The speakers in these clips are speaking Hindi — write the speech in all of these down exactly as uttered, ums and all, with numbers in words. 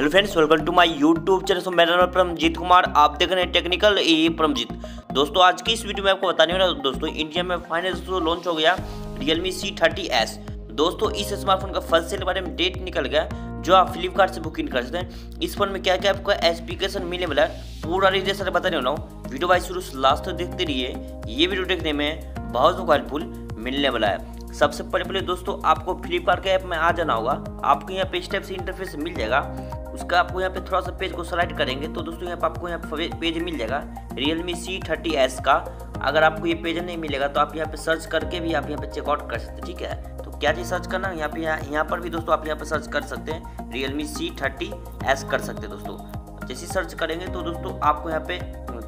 Hello friends, welcome to my YouTube channel. मेरा नाम परमजीत कुमार, आप देख रहे हैं टेक्निकल ए परमजीत। दोस्तों आज की इस वीडियो में आपको बताने वाला दोस्तों इंडिया में फाइनल लॉन्च हो गया Realme सी थर्टी एस। दोस्तों इस स्मार्टफोन का फर्स्ट सेल के बारे में डेट निकल गया जो आप फ्लिपकार्ट से बुकिंग कर सकते हैं। इस फोन में क्या क्या आपको एप्लीकेशन मिलने वाला है पूरा डिटेल से बताने वाला हूँ। वीडियो भाई शुरू से लास्ट तक देखते रहिए, ये वीडियो देखने में बहुत हेल्पफुल मिलने वाला है। सबसे पहले पहले दोस्तों आपको फ्लिपकार्ट के ऐप में आ जाना होगा। आपको यहाँ पे इस टाइप से इंटरफेस मिल जाएगा। उसका आपको यहाँ पे थोड़ा सा पेज को स्लाइड करेंगे तो दोस्तों यहाँ पे आपको यहाँ पे पेज मिल जाएगा Realme सी थर्टी एस का। अगर आपको ये पेज नहीं मिलेगा तो आप यहाँ पे सर्च करके भी आप यहाँ पे चेकआउट कर सकते हैं। ठीक है, तो क्या चीज़ सर्च करना यहाँ पे यहाँ यहाँ पर भी दोस्तों आप यहाँ पे सर्च कर सकते हैं Realme सी थर्टी एस कर सकते हैं। दोस्तों जैसे सर्च करेंगे तो दोस्तों आपको यहाँ पे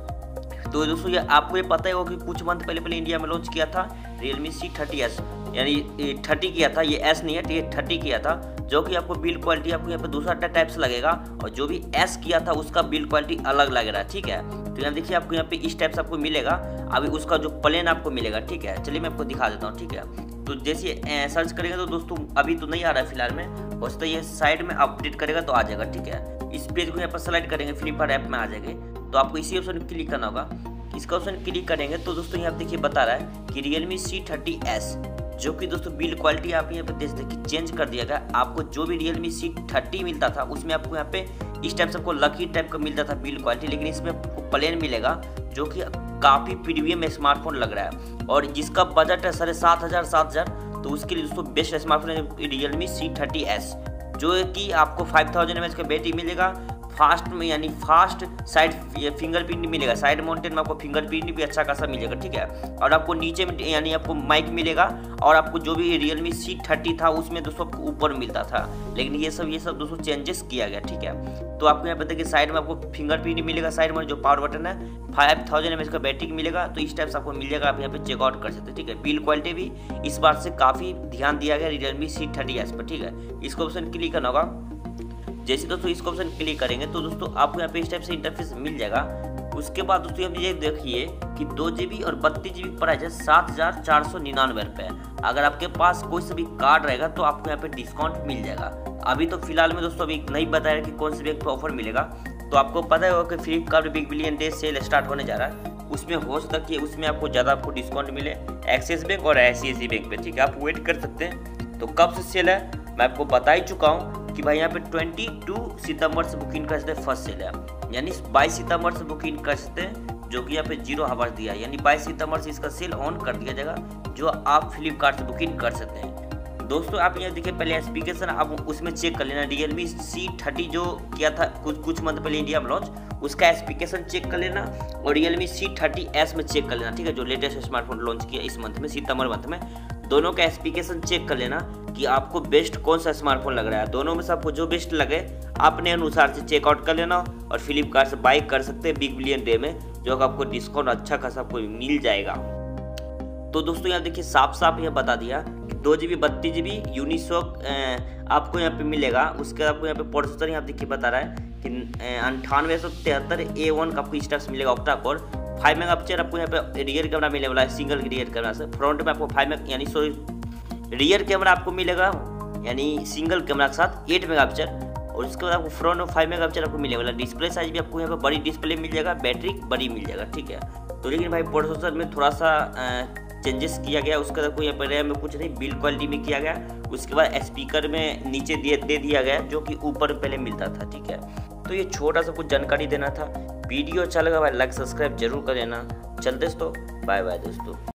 तो दोस्तों ये आपको ये पता ही होगा कि कुछ मंथ पहले पहले इंडिया में लॉन्च किया था Realme सी थर्टी एस, यानी थर्टी किया था। ये एस नहीं है, ये थर्टी किया था, जो कि आपको बिल्ड क्वालिटी आपको यहाँ पे दूसरा टाइप से लगेगा और जो भी एस किया था उसका बिल्ड क्वालिटी अलग लग रहा है। ठीक है, तो यहाँ देखिए आपको यहाँ पे इस टाइप से आपको मिलेगा। अभी उसका जो प्लेन आपको मिलेगा, ठीक है, चलिए मैं आपको दिखा देता हूँ। ठीक है, तो जैसे सर्च करेंगे तो दोस्तों अभी तो नहीं आ रहा है फिलहाल में, हो सकता है ये साइड में अपडेट करेगा तो आ जाएगा। ठीक है, इस पेज को यहाँ पर सेलेक्ट करेंगे, फ्लिपकार्ट ऐप में आ जाएंगे तो आपको इसी ऑप्शन में क्लिक करना होगा। इसका ऑप्शन क्लिक करेंगे तो दोस्तों यहाँ देखिए बता रहा है कि Realme सी थर्टी एस, जो कि दोस्तों बिल्ड क्वालिटी आप यहाँ पे देख देखिए चेंज कर दिया गया। आपको जो भी Realme सी थर्टी मिलता था उसमें आपको यहाँ पे इस टाइप से आपको लकी टाइप का मिलता था बिल्ड क्वालिटी, लेकिन इसमें आपको प्लेन मिलेगा जो कि काफ़ी प्रीमियम स्मार्टफोन लग रहा है और जिसका बजट है साढ़े सात हज़ार सात हज़ार तो उसके लिए दोस्तों बेस्ट स्मार्टफोन है Realme सी थर्टी एस, जो कि आपको फाइव थाउजेंड एम एच का बैटरी मिलेगा। फास्ट में यानी फास्ट साइड फिंगरप्रिंट मिलेगा, साइड माउंटेन में आपको फिंगरप्रिंट भी अच्छा खासा मिलेगा। ठीक है, और आपको नीचे में यानी आपको माइक मिलेगा और आपको जो भी Realme सी थर्टी था उसमें दोस्तों आपको ऊपर मिलता था, लेकिन ये सब ये सब दोस्तों चेंजेस किया गया। ठीक है, तो आपको यहाँ पे देखिए साइड में आपको फिंगरप्रिंट मिलेगा, साइड में जो पावर बटन है फाइव थाउजेंड एम एच का बैटरी मिलेगा। तो इस टाइप से आपको मिल जाएगा, आप यहाँ पे चेकआउट कर सकते हैं। ठीक है, बिल्ड क्वालिटी भी इस बार से काफ़ी ध्यान दिया गया Realme सी थर्टी एस पर। ठीक है, इसको ऑप्शन क्लिक करना होगा। जैसे दोस्तों इसको ऑप्शन क्लिक करेंगे तो दोस्तों आपको यहाँ पे इस टाइप से इंटरफेस मिल जाएगा। उसके बाद दोस्तों यहाँ ये देखिए कि दो जी बी और बत्तीस जी बी प्राइस है सात हज़ार चार सौ निन्यानवे रुपये। अगर आपके पास कोई सा भी कार्ड रहेगा तो आपको यहाँ पे डिस्काउंट मिल जाएगा। अभी तो फिलहाल में दोस्तों अभी नहीं बताया कि कौन से बैंक पे ऑफर मिलेगा। तो आपको पता होगा कि Flipkart big billion day sale start होने जा रहा है, उसमें हो सकता है कि उसमें आपको ज़्यादा आपको डिस्काउंट मिले एक्सिस बैंक और आई सी आई सी आई बैंक पे। ठीक है, आप वेट कर सकते हैं। तो कब से सेल है मैं आपको बता ही चुका हूँ कि भाई यहाँ पे बाईस सितंबर से बुकिंग कर सकते हैं। फर्स्ट सेल है यानी बाईस सितंबर से बुकिंग कर सकते हैं, जो कि यहाँ पे जीरो आवर्स दिया है, यानी बाईस सितंबर से इसका सेल ऑन कर दिया जाएगा, जो आप फ्लिपकार्ट से बुकिंग कर सकते हैं। दोस्तों आप यहाँ देखिए पहले एप्लीकेशन आप उसमें चेक कर लेना। Realme सी थर्टी जो किया था कुछ कुछ मंथ पहले इंडिया में लॉन्च, उसका एप्लीकेशन चेक कर लेना और Realme सी थर्टी एस में चेक कर लेना। ठीक है, जो लेटेस्ट स्मार्टफोन लॉन्च किया इस मंथ में, सितंबर मंथ में, दोनों का एप्लीकेशन चेक कर लेना कि आपको बेस्ट कौन सा स्मार्टफोन लग रहा है। दोनों में से आपको जो बेस्ट लगे अपने अनुसार से चेकआउट कर लेना और फ्लिपकार्ट से बाई कर सकते हैं बिग बिलियन डे में, जो आपको डिस्काउंट अच्छा खासा आपको मिल जाएगा। तो दोस्तों यहाँ देखिए साफ साफ यहाँ बता दिया कि दो जी बी बत्तीस जी बी यूनिसॉक आपको यहाँ पे मिलेगा। उसके आपको यहाँ पे प्रोसेसर यहाँ देखिए बता रहा है कि अंठानवे सौ तिहत्तर ए वन का आपको स्टॉक्स मिलेगा octa core. Five mega picture आपको यहाँ पे रियर कैमरा मिलने वाला है, सिंगल रियर कैमरा से। फ्रंट में आपको फाइव मेगा यानी सॉरी रियर कैमरा आपको मिलेगा यानी सिंगल कैमरा के साथ एट मेगा पिक्चर, और उसके बाद आपको फ्रंट में फाइव मेगा पिक्चर आपको मिलने वाला। डिस्प्ले साइज भी आपको यहाँ पे बड़ी डिस्प्ले मिल जाएगा, बैटरी बड़ी मिल जाएगा। ठीक है, तो लेकिन भाई प्रोसेसर में थोड़ा सा चेंजेस किया गया। उसके बाद आपको यहाँ पर रैम में कुछ नहीं, बिल्ड क्वालिटी में किया गया। उसके बाद स्पीकर में नीचे दे दे दिया गया जो कि ऊपर पहले मिलता था। ठीक है, तो ये छोटा सा कुछ जानकारी देना था। वीडियो अच्छा लगा भाई लाइक सब्सक्राइब जरूर कर देना। चलते दोस्तों, बाय बाय दोस्तों।